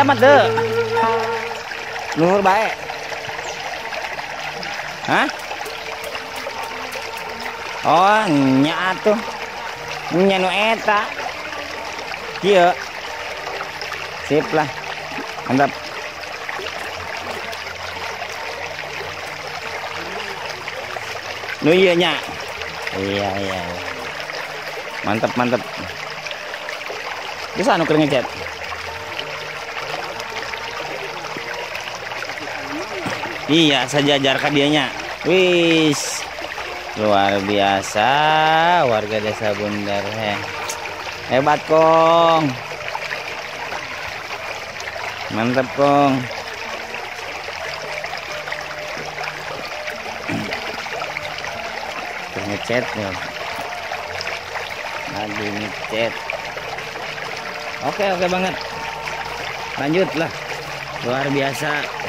mah teu. Luhur bae. Hah? Oh, nya atuh. Nya nu eta. Kieu. Sip lah. Mantap. Nu ieu nya. Iya. Mantap. Bisa anu keur ngecet. Iya, sejajar ka dianya. Wis. Luar biasa warga Desa Bundar. Hebat, Kong. Mantap, Kong. Ngecet ya. Lagi ngecet. Oke banget. Lanjut lah. Luar biasa.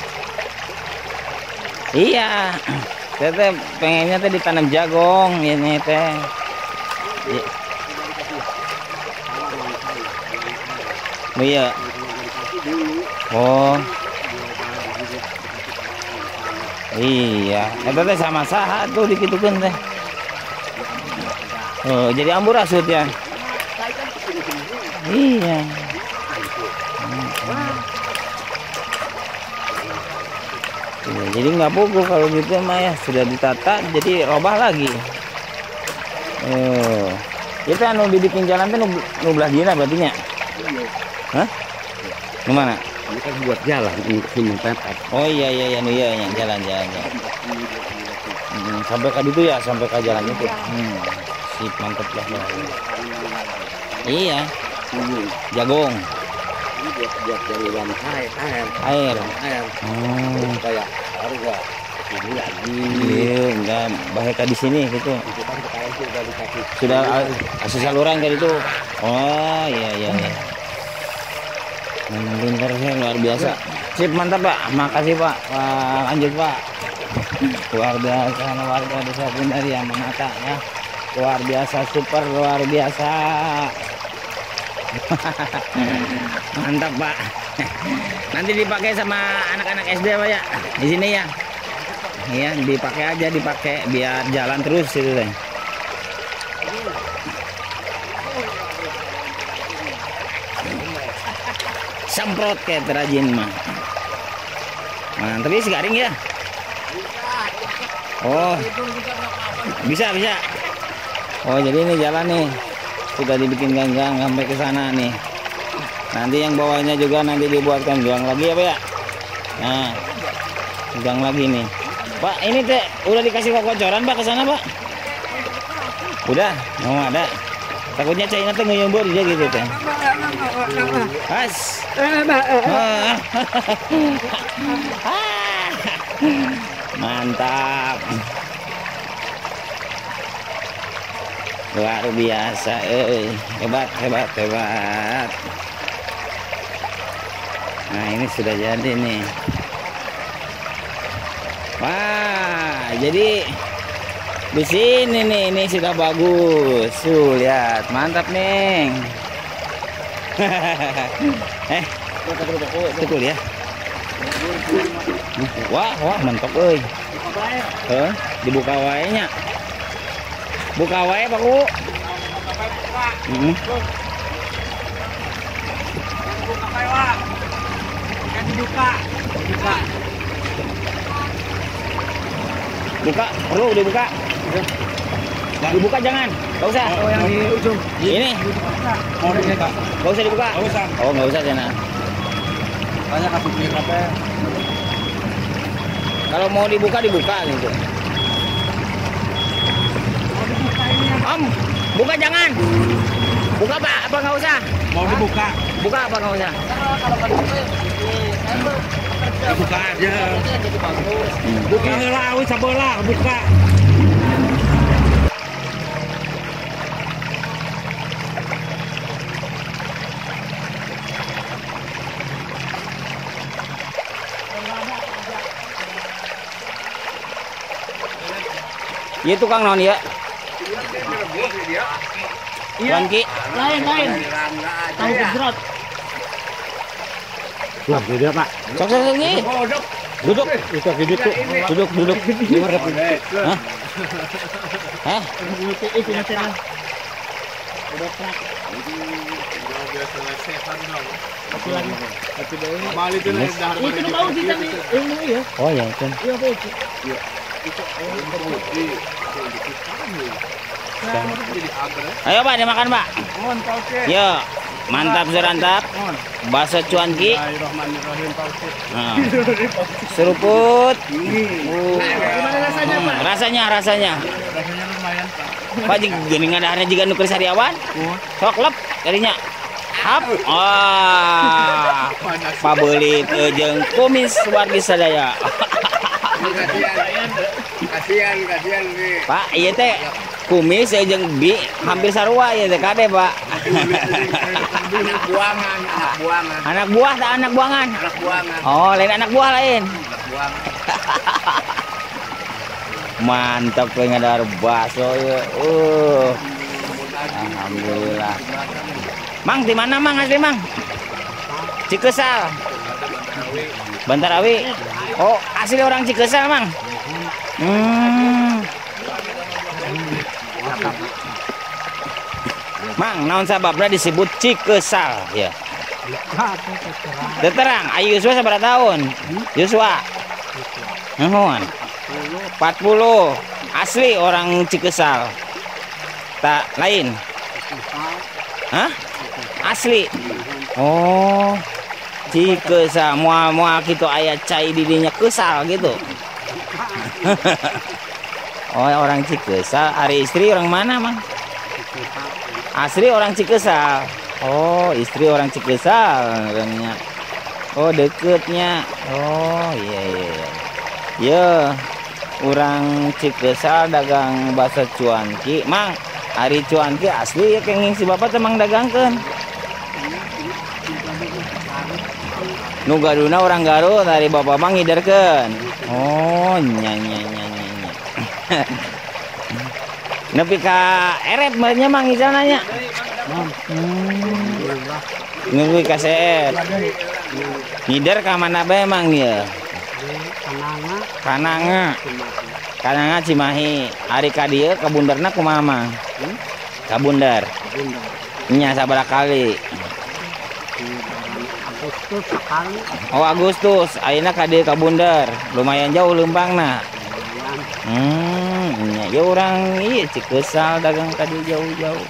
Iya. Saya pengennya teh ditanam jagung ini teh. Oh iya. Oh. Iya, eta teh sama saha tuh dikitukeun teh. Oh, jadi amburadul ya. Iya. Jadi nggak pugu kalau gitu mah ya, sudah ditata jadi robah lagi. Oh, itu anu dibikin jalan tuh nu belah dina berarti nya. Hah? Gimana? Ini kan buat jalan ini pepet. Oh iya jalan. Sampai ke itu ya, sampai ke jalan itu. Sip, mantep lah. Iya. Jagung. Ini buat jaluran air. Kayak harga ini lagi. Iya, enggak bahaya di sini gitu. Itu kan sekarang sudah dikasih. Sudah kasih saluran kayak itu. Oh iya. Pintar sih, luar biasa. Sip, mantap Pak. Makasih Pak. Lanjut Pak. Luar biasa warga Desa Bundar yang menata ya. Luar biasa, super luar biasa. Mantap Pak. Nanti dipakai sama anak-anak SD Pak ya. Di sini ya. Iya, dipakai biar jalan terus itu teh. Semprot kayak terajin mah. Mantap sih garing ya. Oh, bisa. Oh, jadi ini jalan nih. Sudah dibikin gang sampai ke sana nih. Nanti yang bawahnya juga nanti dibuatkan gang lagi ya Pak ya. Nah, gang lagi nih. Pak, ini teh udah dikasih kocoran Pak ke sana Pak? Udah, mau ada. Takutnya China tuh ngeyumbur dia gitu teh. Has. Mantap. Luar biasa, hebat. Nah, ini sudah jadi nih. Wah, jadi di sini nih, ini sudah bagus. Lihat, mantap nih. Betul ya. Wah, mantap euy. Dibuka wae nya. Buka wae Pak Ku. Buka wae Pak. Kan dibuka. Buka, perlu dibuka. Dibuka jangan, nggak usah. Oh, yang di ujung. Ini. Mau dibuka. Nggak usah dibuka. Nggak usah. Oh, nggak usah sana. Banyak kasih beli berapa? Kalau mau dibuka gitu. Om, buka jangan. Buka Pak, apa nggak usah? Mau dibuka. Buka apa nggak usah? Buka aja. Buka lah, sabalah buka. Iya tukang non ya. Iya. Lain. Tahu gejrot. Lah, beda, Pak. Sok sok sok nih. Oh, dok. Duduk. Itu gede tuh. Duduk. Hah? Hah? Itu masalah. Satu lagi. Itu mau kita nih. Ini ya. Oh ya itu. Iya, Pak. Iya. Ayo Pak, dimakan Pak. Mohon Pak Oke. Yo, mantap surantap. Mohon. Bakso cuanki. Bismillahirrahmanirrahim Pak Oke. Nah, seruput. Gimana rasanya, Pak? Rasanya. Rasanya lumayan, Pak. Pak geuningan daharnya juga nuker sariawan. Sok lep jadinya. Hap. Wah. Pabelit jeung kumis wargi sadaya. Kasihan nih. Pak, iya teh kumis jeung bi hampir sarua ya teh kade, Pak. Anak buangan. Anak buah tak anak buangan. Anak buangan. Oh, lain anak buah lain. Anak buangan. Mantap tuh ngadar bakso ya. Alhamdulillah. Mang di mana Mang asli Mang? Cikesal. Bantarawi. Oh, asli orang Cikesal Mang. Mang, naon sababna disebut Cikesal ya? Terang, ayu Yuswa sabaraha tahun? Yuswa. Nuhun. 40. Asli orang Cikesal. Tak lain. Hah? Asli. Oh. Cikesal moal kitu aya cai didinya kesal gitu. Oh, orang Cikesal, ari istri orang mana, Mang? Asli orang Cikesal. Oh, istri orang Cikesal katanya. Oh, deketnya. Oh, iya. Ya, orang Cikesal dagang bakso cuanki. Mang, ari cuanki asli ya kenging si bapak temang dagangkeun. Nu gaduna orang Garut dari bapak Mang ngiderkeun. Oh, nya. Nepi ka erep meureunnya Mang ijananya. Nepi ka seet. Ngider ka mana bae Mang ya? Kananga Cimahi. Ari ka dieu ka bunderna kumaha Mang? Ka bunder. Nya sabaraha kali? Agustus sekali. Oh, Agustus. Ayeuna ka dieu ka bunder. Lumayan jauh leumbangna. Ya orang iya Cikesal dagang ka dieu jauh-jauh.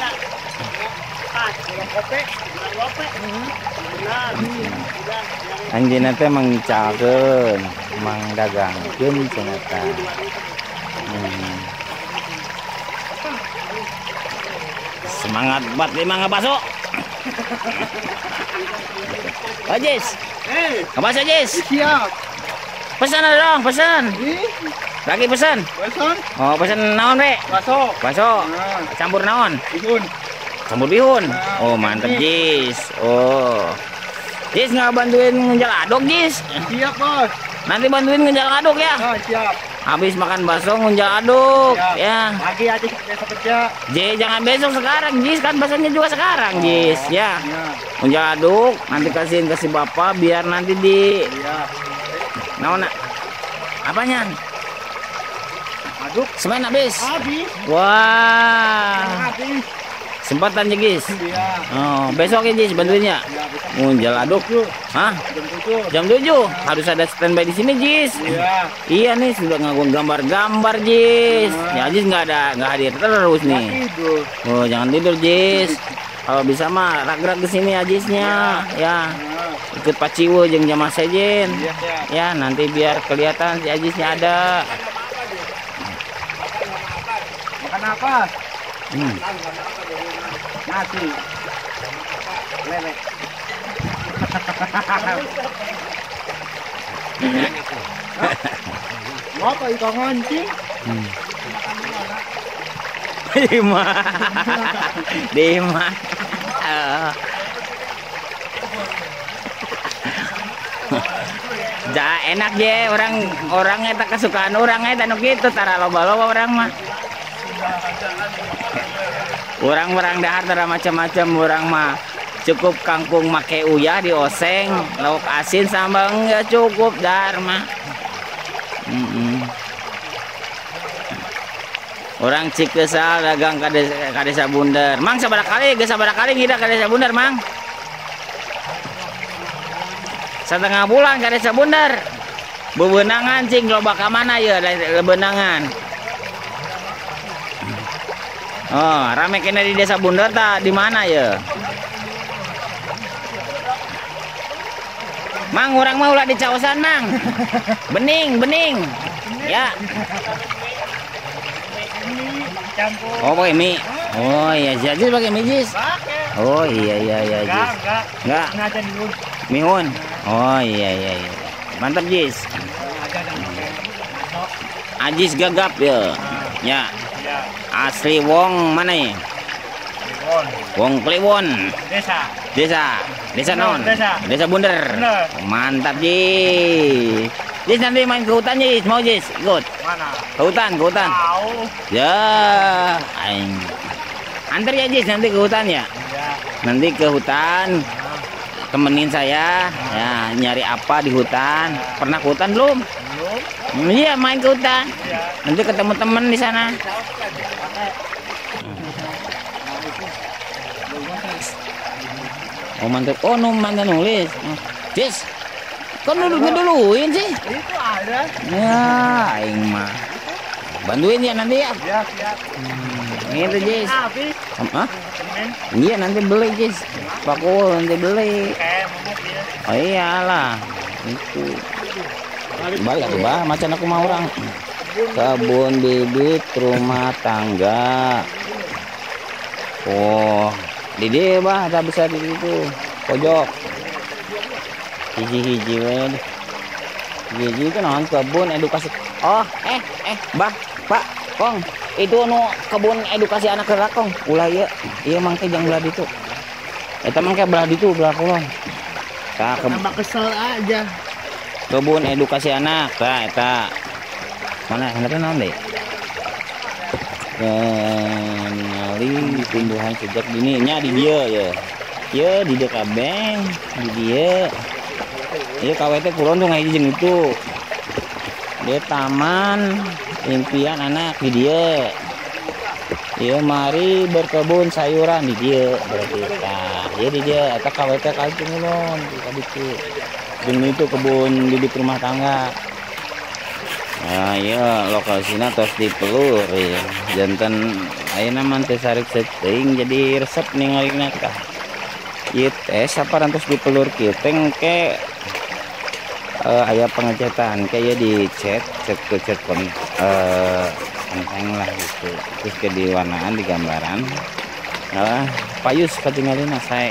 Anjeunna teh mangicalkeun, mang dagangkeun cenah tah. Semangat buat lima ngebaso. Oh, Jis. Ngebaso, Jis. Siap. Pesan ada dong, pesan. Lagi pesan. Pesan. Oh, pesan naon, Be? Bakso. Bakso. Campur naon? Bihun. Campur bihun. Oh, mantep, Jis. Oh. Jis nggak bantuin ngenjal aduk, Jis? Siap, Bos. Nanti bantuin ngenjal aduk ya. Oh, siap. Habis makan bakso ngunjal aduk, Siap. ya. Pagi aja besok kerja. Jangan besok sekarang, Jis. Kan baksonya juga sekarang, Jis. Ya. Iya. Ngunjal aduk, nanti kasihin kasih bapak biar nanti di Iya. naon nak? Apanya? Aduk. Semen habis. Habis. Wah. Habis. Sempatan ya, Jis. Iya. Oh, besok ya, Jis, bantuinnya. Iya, besok Ngunjal aduk. Hah? jam 7. Jam 7 harus ada standby di sini, Jis. Iya. Iya nih sudah ngagung gambar-gambar, Jis. Ya, Jis nggak hadir terus nih. Tidur. Oh, jangan tidur, Jis. Kalau bisa mah rag-rag ke sini Jisnya. Ya. Ikut paciwo jeung jamaah sejen. Iya, siap. Ya, nanti biar kelihatan si Ajisnya ada. Makan apa? Nasi. Lele. Apa ikan mancing? Dima. Ja enak je orang eta kesukaan orang eta nu kitu tara loba-loba orang mah. Orang dahar tara macam-macam orang mah cukup kangkung make uyah dioseng, lauk asin sambal enggak cukup Dharma. Orang Cikesal dagang ka desa Bunder. Mang sabaraha kali ngida ka desa Bunder, Mang? Setengah bulan ka desa Bunder. Bebenangan cing loba ka mana ya bebenangan. Oh, rame kena di desa Bunder tak di mana ya? Mang, orang mau ulah di caosan, Mang. Bening. Ya. Oh, pakai mie. Oh iya, Jis pakai mie, Jis. Oh iya, Jis. Enggak. Mihun. Oh iya. Mantap, Jis. Ajis gagap ya. Ya. Asli wong mana ya? Wong Kliwon. Desa non. Desa Bunder. Mantap, Jis. Jis nanti main ke hutan, Jis. Mau, Jis? Ikut. Mana? Ke hutan. Tahu. Ya, aing. Antar ya, Jis, nanti ke hutan ya. Nanti ke hutan. Temenin saya ya, nyari apa di hutan. Pernah ke hutan belum? Iya, main ke hutan. Nanti ketemu temen di sana. Oh, mantap. Oh, mantan nulis. Jis, kok duluin sih? Itu ada. Ya, aing mah. Bantuin ya nanti ya. Ya, siap. Gitu, Jis. Habis. Hah? Iya, nanti beli, Jis. Pakul nanti beli. Kayak momok ya. Oh iyalah. Itu. Balik atuh, Bah. Macan aku mau orang. Kebun bibit rumah tangga. Oh, di dia, Bah, tak bisa di situ. Pojok. Hiji-hiji we. Hiji itu naon kebun edukasi. Oh, Bah, Pak, Kong. Itu nu kebun edukasi anak gerak, Kong. Ulah ieu. Ieu mangke jang belah ditu. Eta mangke belah ditu, belah kulon. Tah Tambah kesel aja. kebun edukasi anak. Tah eta. Mana hendak naon deui? Ningali tumbuhan sejak dini nya di dieu ya. Ieu di dieu kabeh, di dieu. Ieu KWT kulon tuh ngaji jeung itu. Dia taman impian anak di dia. Iya, mari berkebun sayuran di dia berarti. Nah, ya di dia eta KWT kali ngulon tadi itu. Jeung itu kebun bibit rumah tangga. Nah, iya lokasinya tos di Pelur ya. Janten ayeuna mah teh sarik setting jadi resep ningalina tah. Ieu teh saparantos di Pelur kieu teh engke aya pengecetan kayak di cat kon enteng lah gitu, terus ke di warnaan di gambaran payus ketinggalin saya.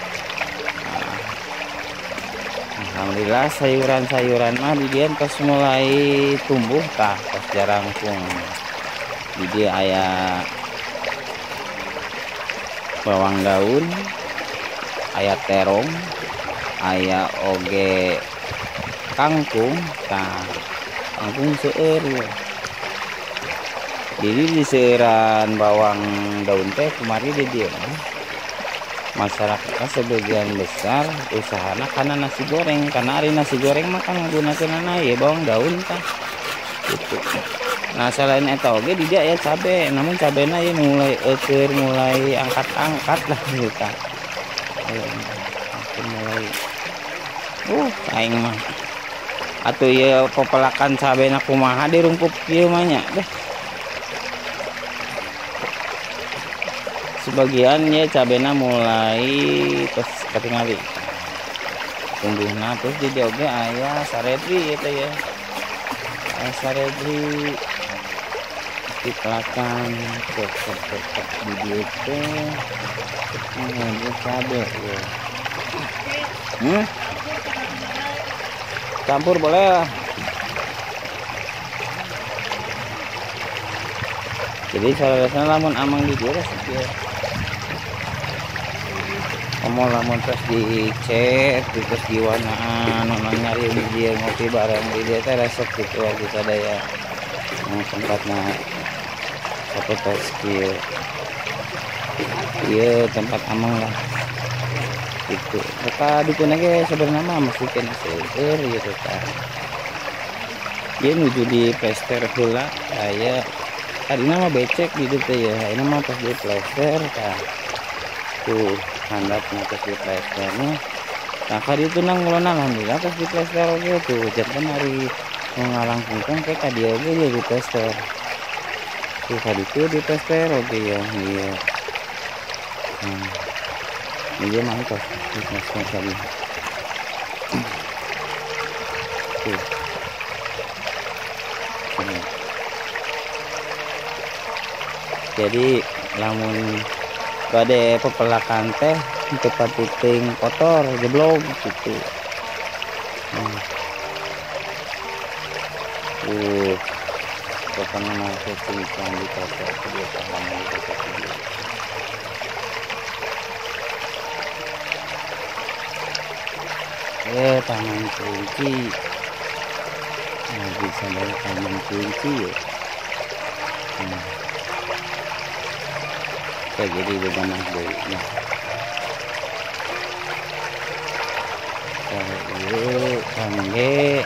Alhamdulillah sayuran mah di dia pas mulai tumbuh tah pas jarangkung di dia aya bawang daun, aya terong, aya oge kangkung, nah kangkung seueur ya. Jadi di seueuran bawang daun teh kemari di dia masyarakat sebagian besar usahana karena nasi goreng, karena hari nasi goreng makan menggunakan ya bawang daun tah gitu. Nah selain eta oge di dia ya cabe, namun cabena ya mulai mulai angkat-angkat lah gitu tah. Mulai aing mah atuh ya popelakan cabena kumaha dirungkup kieu mah nya deh. Sebagian ya cabena mulai terus ketinggali tumbuhna terus di dia oge aya saredri eta ya. Saredri dipelakan cek di dieu teh ini cabe ya. Campur boleh lah. Jadi salah lamun amang di dia ya. Omong lamun terus dicet terus diwarnaan nonton nyari di dia ngopi bareng di dia teh resep gitu lagi sadaya tempatnya seperti skill iya tempat amang lah Itu maka dukun aja sebenarnya masih kena seger gitu kan. Dia nuju di plester hula kayak tadi nama becek gitu teh ya. Ini mah pas di plester kan. Tuh handap pas di plesternya. Nah kali itu nang ngelola alhamdulillah pas di plester oke tuh. Jangan hari mengalang kungkung kayak tadi oke dia di plester. Tuh tadi itu di plester oke ya. Iya. Dia mantap tadi. Tuh. Jadi lamun pada pepelakan teh tempat titing kotor jeblok gitu. Pokoknya masuk cincang di kotor dia paham di kotor. Taman kelinci. Nah, bisa dari taman kelinci ya. Oke, jadi bebanah dulu. Nah. Kalau kangge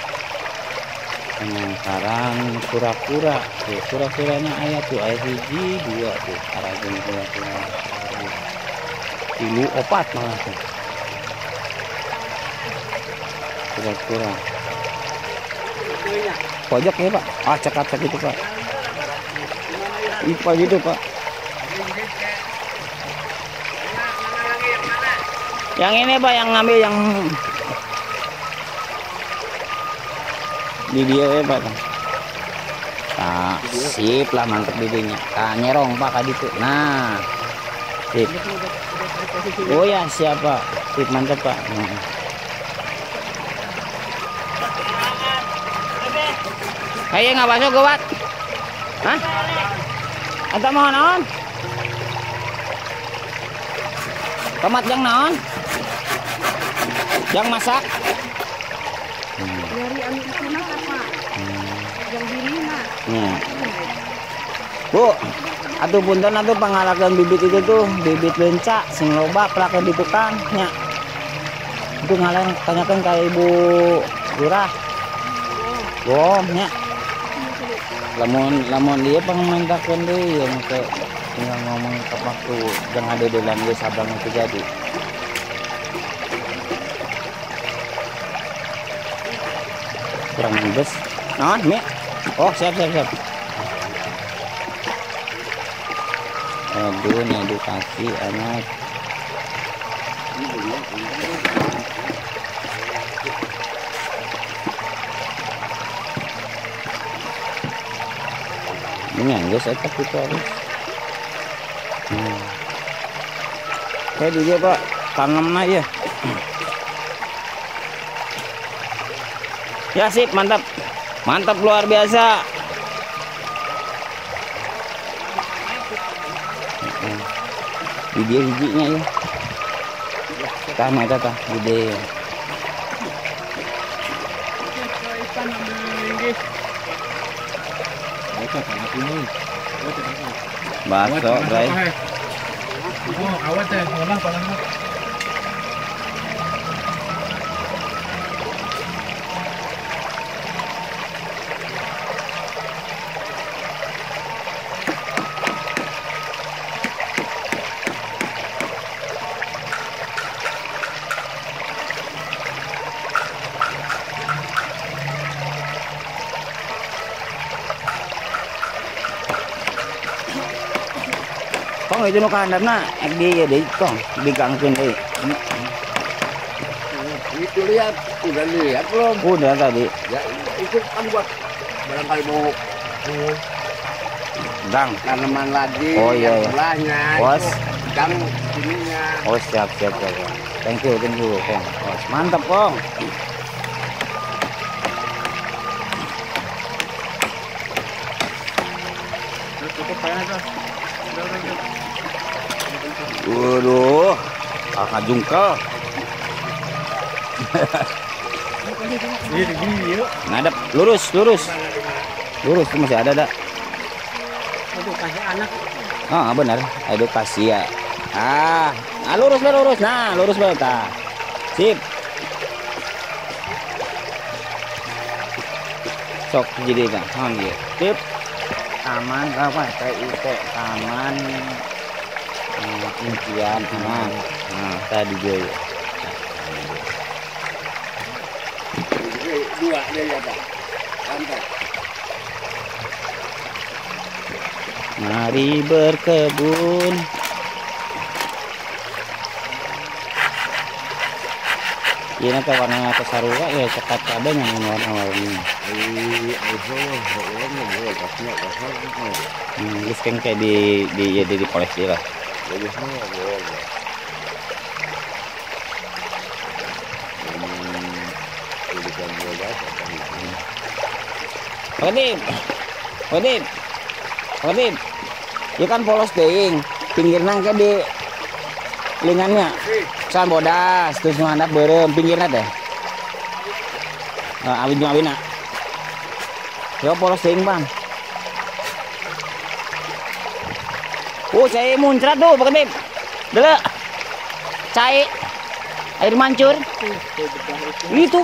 sekarang kura-kura. Tuh, kura-kuranya ayah tuh ayah hiji dua tuh. Arajin kura-kura. Ilu opat malah tuh. Kura-kura. Pojok ya Pak. Cek itu Pak. Ipa gitu Pak. Yang ini Pak yang ngambil yang video ya Pak. Nah, sip lah mantep videonya. Nyerong Pak kadi tuh. Nah. Sip. Oh ya siapa? Sip mantep Pak. Kayak nggak masuk gawat. Hah? Atau mau naon? Tomat yang naon? Yang masak? Dari anu itu mah apa? Yang diri mah. Bu, atuh punten atuh pangalakeun bibit itu tuh, bibit lenca sing loba pelake di tukang nya. Itu ngaleng tanyakeun ka Ibu Lurah. Nya. Lamun dia pangmentakeun deui yang teh tinggal ngomong ke waktu jangan ada dolan ge sabang itu jadi. Kurang ngebes. Naon, Mi? Oh, siap. Aduh, edukasi anak. Ini guys, etak itu harus. Kayak dia Pak, tanamnya ya. Ya sip, mantap luar biasa. Video hijinya ya. Tama tata video. Baso, guys. Oh, awet ya, ngolah paling. Kong itu nu kahandapna ek dia deui kong digangkeun deui. Itu lihat, udah lihat belum? Udah tadi. Ya itu kan buat barangkali mau Gang tanaman lagi. Oh iya. Sebelahnya. Bos. Gang ininya. Oh siap. Thank you Kong. Bos, mantap Kong. Cukup kayaknya tuh. Waduh, kakak jungkel. Ngadep, lurus tuh masih ada. Edukasi anak. Benar, edukasi ya. Ah, lurus be, lurus. Nah, lurus be, tah. Sip. Sok jadi kan. Sip. Aman apa? Kayak itu aman. Impian aman. Nah, tadi juga. Dua dia ya Pak. Lantai. Mari berkebun. Ini nanti warnanya sarua ya cekat ada yang warna-warni. Terus kan kayak di poles dia lah. Odip, ya kan polos ting, pinggir nangke di lingannya, soal bodas, terus ngadap berem pinggirnya teh, awin, ya polos ting bang. Cai muncrat tuh, Pak Odip, dulu, cai, air mancur, itu.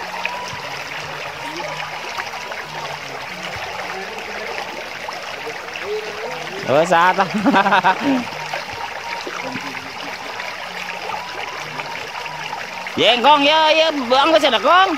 Oh, saat Jengkong ya bang ke sana kong.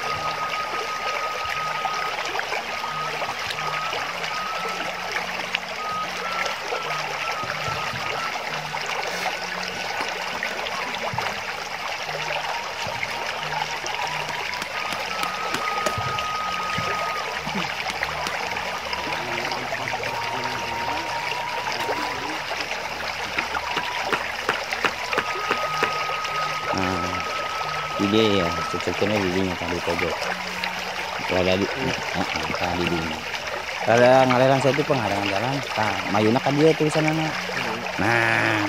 Ide ya, cocoknya didinya tadi pojok. Kalau di didinya. Kalau ngaliran saya itu penghadangan jalan, mayuna kan dia tuh sana. Nah,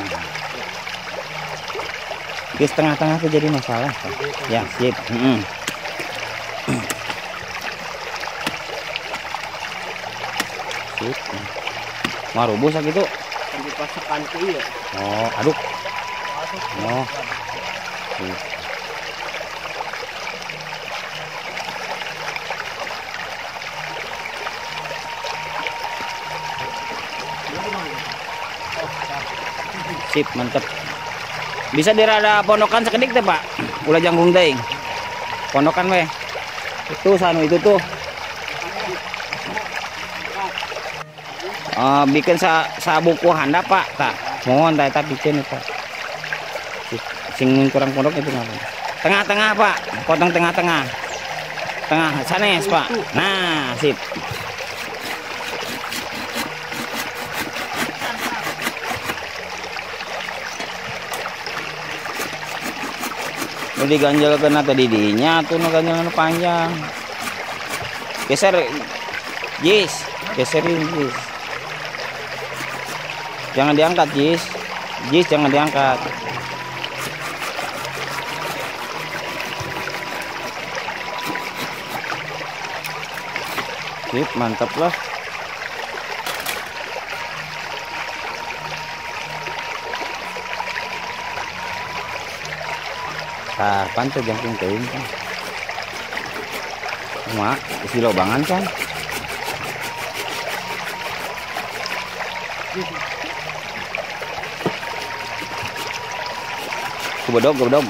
di tengah-tengah tuh jadi masalah. Ya, sip. Sip. Mau rubuh sakit itu. Sampai pasakan ke iya. Oh, aduk. Oh. Sip, mantep. Bisa dirada pondokan sekedik teh Pak. Ulah janggung teh. Pondokan weh. Itu sanu itu tuh. Bikin sabuku handap Pak. Tah. Mohon tah bikin itu. Sing kurang pondok itu ngapa? Tengah-tengah Pak. Potong tengah-tengah. Tengah sanes Pak. Nah, sip. Diganjel kena tadi dinya tuh ganjel panjang. Geser, Jis, geserin Jis. Jangan diangkat Jis, jangan diangkat. Sip, mantap lah. Pantai jangkung teing kan. Mak, isi lobangan kan. Gubedog.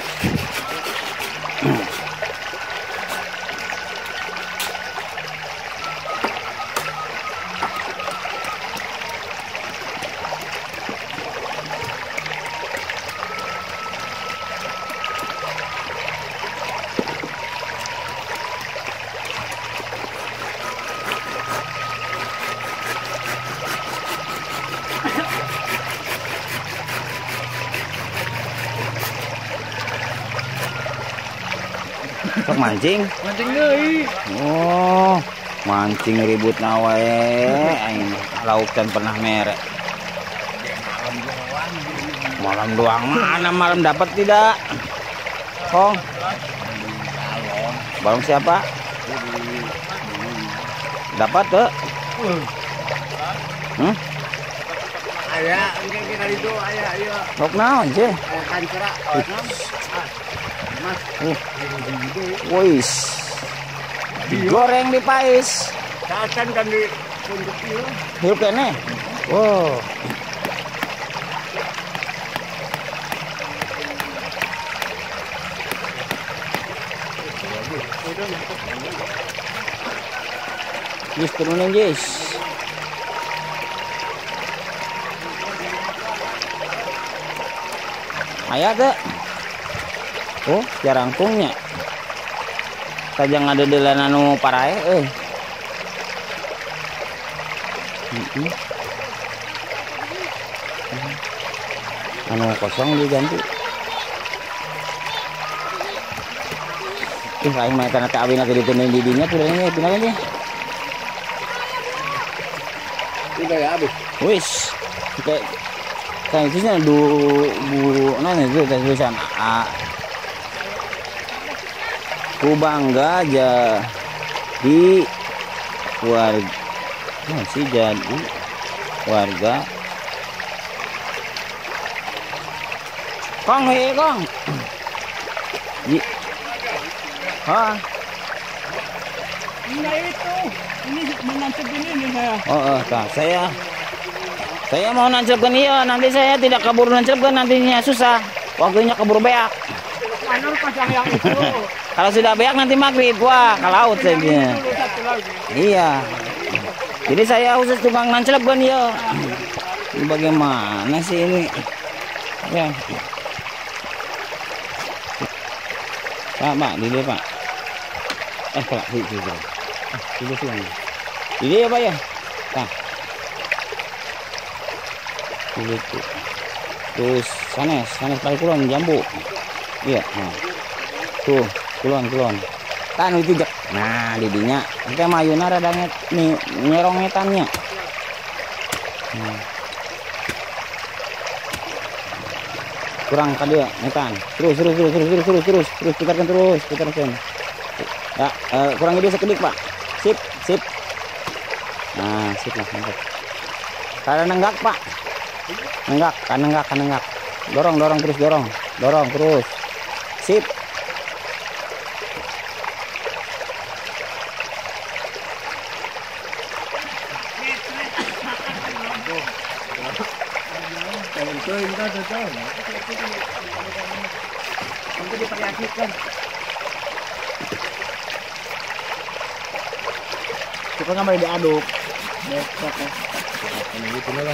Sok mancing. Mancing deui. Oh, mancing ribut nawae aing lauk dan pernah merek. Malam doang mana malam dapat tidak? Kong. Barang siapa? Dapat tuh? Ayah, ini kita itu ayah, ayo. Rok naon sih? Kan cerak. Mas. Wis. Digoreng di pais. Saatan kan di untuk itu. Hirup kene. Wow. Jis turunin Jis. Ayah tuh. Oh, jarangkungnya. Tajang ada delan anu parae anu kosong diganti. Lain mah kana teh awina teh diteun didinya turunnya pindah aja. Udah ya habis. Wis. Kayak itu bu nana itu tulisan A. Ku bangga jadi warga masih jadi warga Kong hei Kong. Hah? Ini itu. Ini menancap ini nih saya. Oh, saya mau nancapkan iya, nanti saya tidak kabur nancapkan nantinya susah. Waktunya kabur beak. Anu pasang yang itu. Kalau sudah beak nanti maghrib, wah ke laut saja. Iya. Jadi saya khusus tukang nancapkan iya. Ini bagaimana sih ini? Ya. Pak, di dia Pak. Pak, di sini. Di sini. Di dia Pak ya? Nah. Gitu. Terus sanes kali kulon jambu. Iya, nah. Tuh, kulon. Kan itu jak. Nah, didinya engke mayuna rada nih nyerong ngetannya. Kurang ka dia ngetan. Terus putarkan terus. Ya, kurang dia sekedik, Pak. Sip. Nah, sip lah, mantap. Kada nenggak, Pak. Nenggak. Dorong terus. Sip. Untuk diperhatikan. Kita nggak boleh diaduk. Ini gitu lah.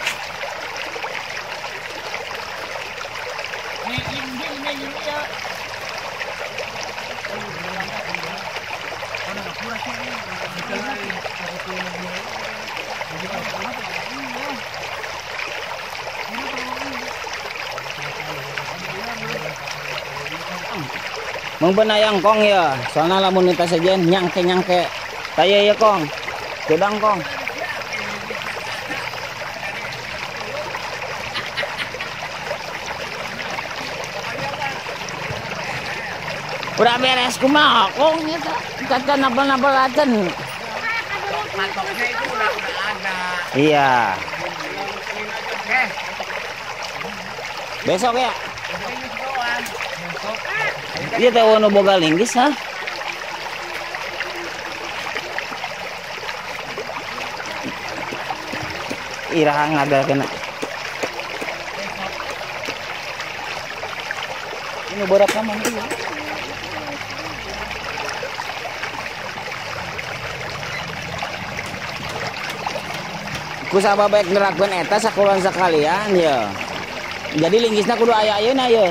Mengbenayang Kong ya, soalnya lamun nita saja nyangke taya ya Kong, gedang Kong. Udah beres kumaha Kong nyata, kata nabal acan. Mantoknya itu udah ada. Iya. Oke. Besok ya. Iya tahu nu boga linggis ha? Irahang ada kena. Ini borak kamu dulu. Ku sabab baik ngerakkeun eta sakulon sakalian ya. Jadi linggisna kudu aya-ayeuna ya.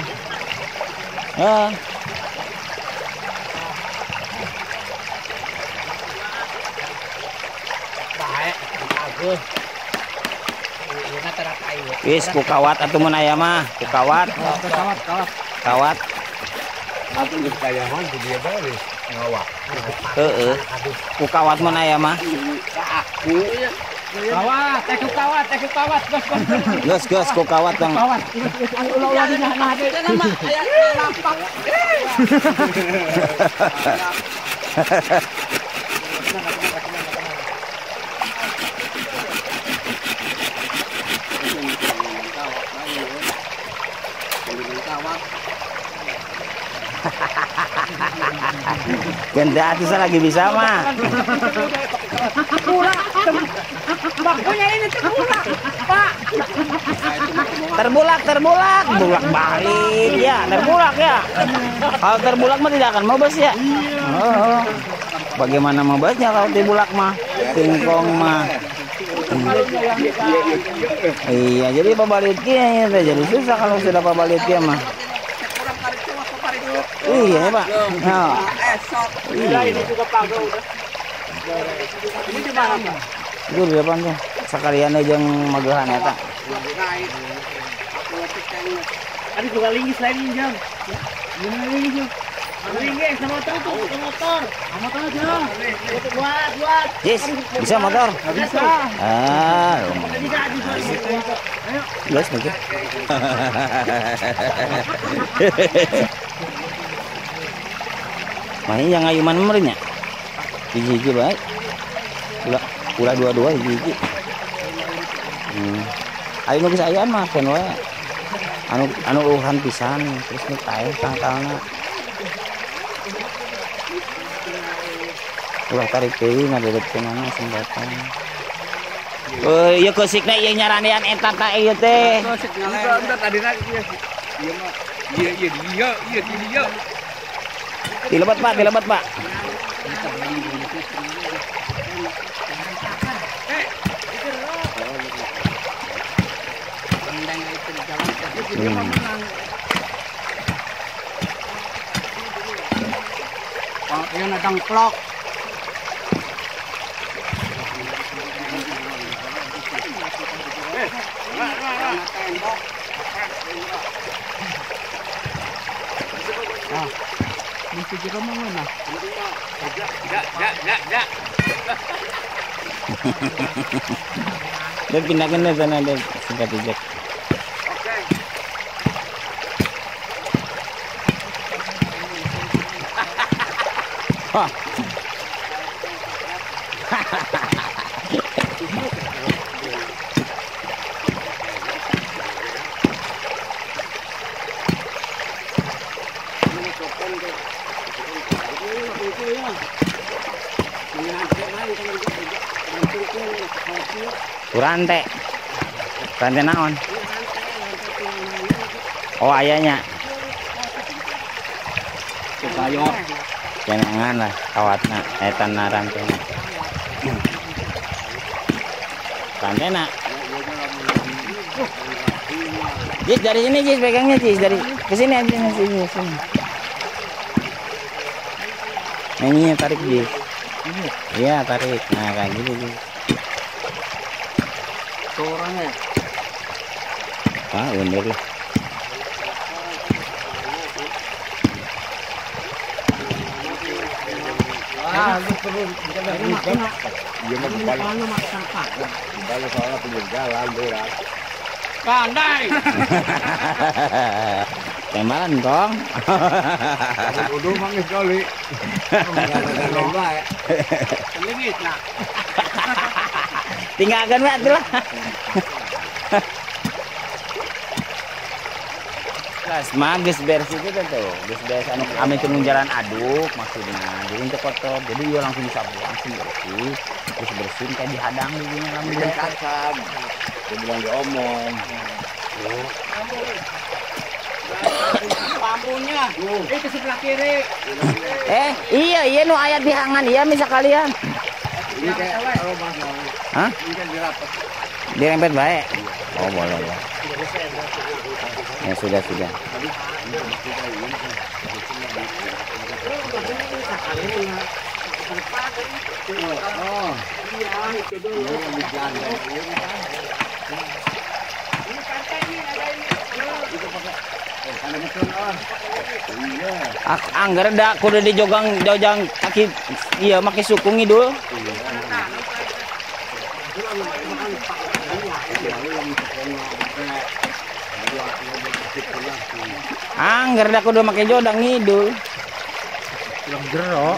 Baik, bagus. Ini terak air. Wis ku kawat atuh mun aya mah, ku kawat. Kawat. Aku geus kaya mah dia bae ngawak. Heeh. Ku kawat mun aya mah. Aku kawat, teh kawat, Gus ku kawat Bang. kawat. Ulah di nah teh nama aya lampak. Ganti atus lagi bisa mah. Pula. Bakunya ini terpula. Pak. Terbulak balik ya, terbulak ya. Kalau terbulak mah tidak akan mabes ya. Oh, bagaimana mabesnya kalau terbulak mah? Tingkong mah. Iya, jadi pabalitnya jadi susah kalau sudah pabalitnya mah. Iya Pak. Nah. Ini juga pago udah. Ini di mana Pak? Itu di depan tuh. Sekalian aja yang magahan eta. Ada juga linggis lain jam. Gimana linggis? Linggis sama motor tuh, motor. Motor aja. Buat. Yes, bisa motor? Bisa. Ah, gas begitu. Main yang ayuman merinya. Hiji baik. Ulah dua-dua hiji. Ayo nu geus ayaan mah kan we. Anu uhan pisan terus nu kae tangkalna. Ulah tarik deui ngadeukeunana sembatan. Oh, ieu keusikna ieu nyaranean eta ta ieu teh. Tadina ieu. Ieu mah. Iya. Dilebat Pak. Oh, yang nadang plok. Mesti juga mana? Ya. Dan pindahkan ke sana ada sudah pijak. Oke. Hah. Rantai naon? Oh ayahnya. Kepayok. Jangan lah kawatna etana rantena. Rantena. Jis dari sini Jis pegangnya Jis dari kesini aja sini. Ini tarik Jis. Iya tarik. Nah kayak gitu Jis. Orangnya. Ah bener lah. Pandai. Tembalan kong. Udah mangis kali. Lengit nak. Tinggalkan Mbak itulah. Magis beres itu tuh, beres anu kami tunggu jalan aduk maksudnya, jadi untuk kotor, jadi dia langsung disapu, langsung bersih, terus bersihin kayak dihadang gitu langsung Kasar. Dia bilang diomong. Pampunya, itu sebelah kiri. Iya nu ayat dihangan, iya misal kalian. Ini kayak kalau mas, Hah? ini kan dirapet. Dirempet baik. Oh boleh. Ya sudah. Oh, iya itu dulu. Anggar dak kudu dijojang kaki iya make suku ngidul. Anggar dak kudu make jodang ngidul. Ulah jero.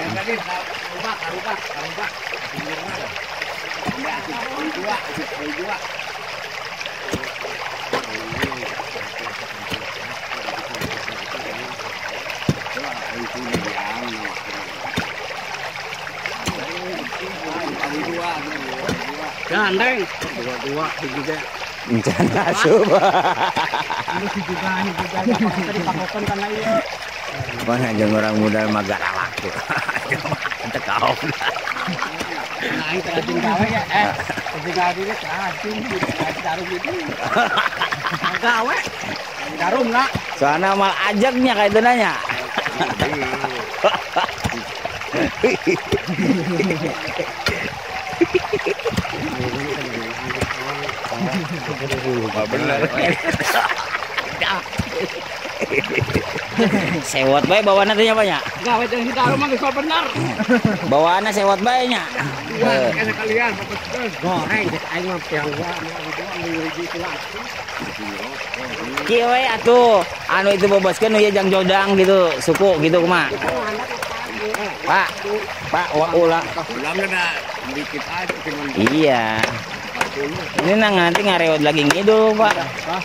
Gandeng. Dua juga. Bencana asup. Ini juga tadi pakokan kan lagi. Mana jeung orang muda mah gara laku. Kita kau. Nah, ini terajin gawe ya. Terajin gawe ini terajin jarum gitu. Gawe. Jarum lah. Soalnya mal ajaknya kayak itu nanya. Bener. Sewot bae bawaana teh nya banyak. Gawe jeung jarum mah geus bener. Bawaana sewot bae nya. Enak kalian goreng aing mah piang gua gitu lah. Kieu we atuh anu itu boboskeun nu ieu jang jodang gitu, suku gitu kumaha. Pak, ulah. Ulangnya dah dikit aja cuman. Iya. Ini nanti ngareot lagi ngidul, Pak.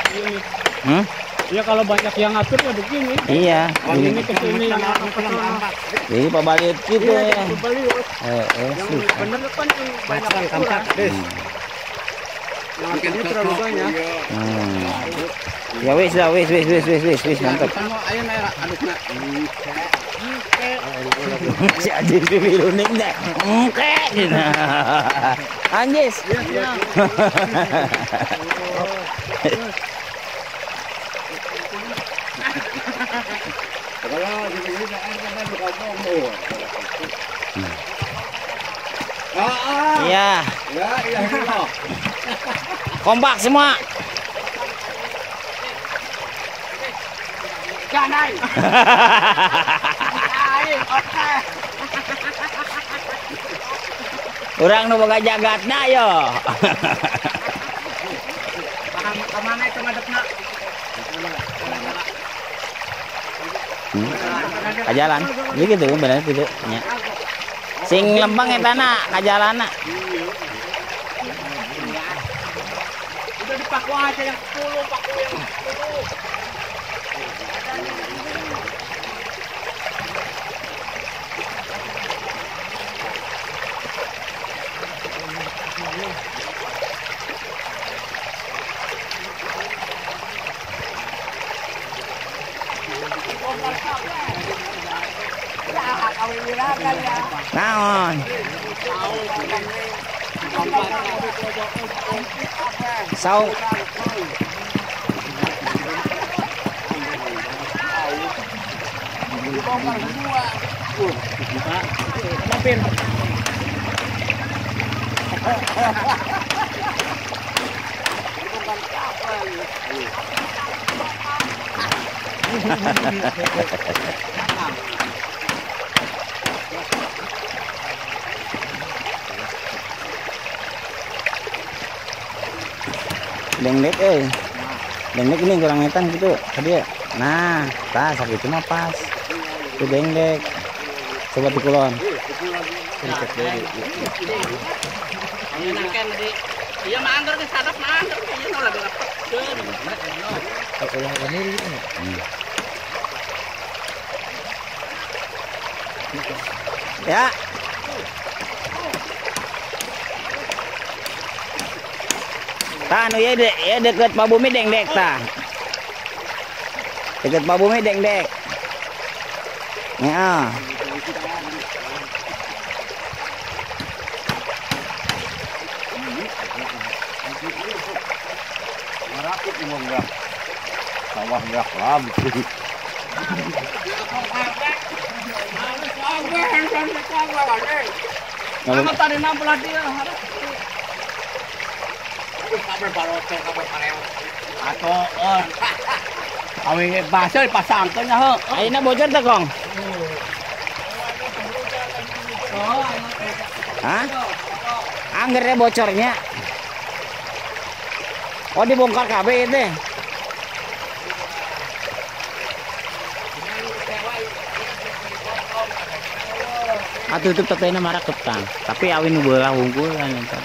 Ya kalau banyak yang ngatur ya begini. Iya. Ini ke sini yang Jadi Pak Baliut gitu ya. Yang bener kan banyak kampak. Yang ini terlalu banyak. Ya wis lah, wis mantap. Ayo naik adukna. Si Anjis pipiruning dah. Engke dina. Anjis. Iya. Kompak semua. Gandai. Urang nu boga jagatna yo. Kemana itu ngadepna? Kajalan. Ieu gitu bener gitu nya. Sing lempeng etana kajalana. Udah dipaku aja yang 10, paku yang 10. Naon? Sau. Mampir. Dengdek Dengdek ini kurang ngetan gitu tadi ya. Nah, tas sakit cuma pas. Itu dengdek. Coba dikulon. Iya mah anggar ke sadap mah anggar ieu nu lagi rapetkeun. Ya. Tah anu ya deket Pak Bumi dengdek tah. Deket Pak Bumi dengdek. Ya. Rapet emang enggak. Sawah enggak lam. Nama tadi nampel dia. Kabar baroto, kabar pareo. Atau awi bahasa dipasang teh nya heuh. Ayeuna bocor teh, Kong? Hah? Anggernya bocornya. Oh, dibongkar kabeh teh. Tutup tetehna marakep tang. Tapi awin nu beulah wungkulan entar.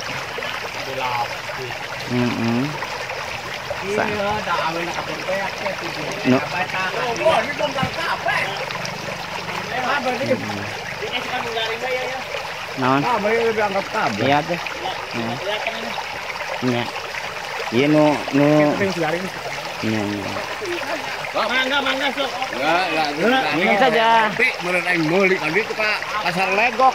Iya, da awin kabeh teh tujuh. No. Oh, ini bongkar kabeh. Berarti. Ini sekarang garing bae ya. Naon? Kabel udah angkat kabel. Iya tuh. Nah. Iya. Iya nu iya. Mangga sok. Ini saja. Tapi menurut aing meuli kan itu ka pasar legok.